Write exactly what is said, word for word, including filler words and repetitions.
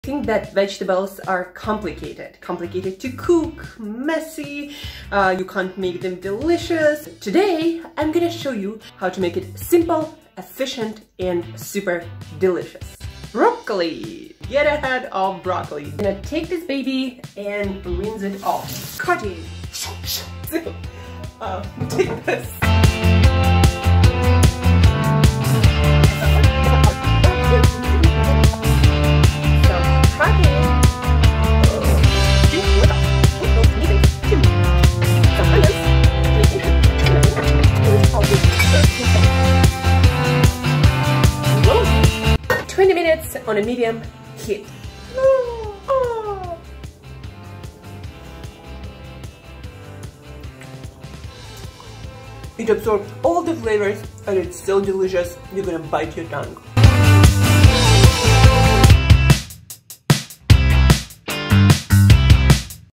Think that vegetables are complicated, complicated to cook, messy, uh, you can't make them delicious. Today, I'm gonna show you how to make it simple, efficient, and super delicious. Broccoli! Get ahead of broccoli. I'm gonna take this baby and rinse it off. Cut it. So, uh, take this. twenty minutes on a medium heat. It absorbs all the flavors and it's so delicious, you're gonna bite your tongue.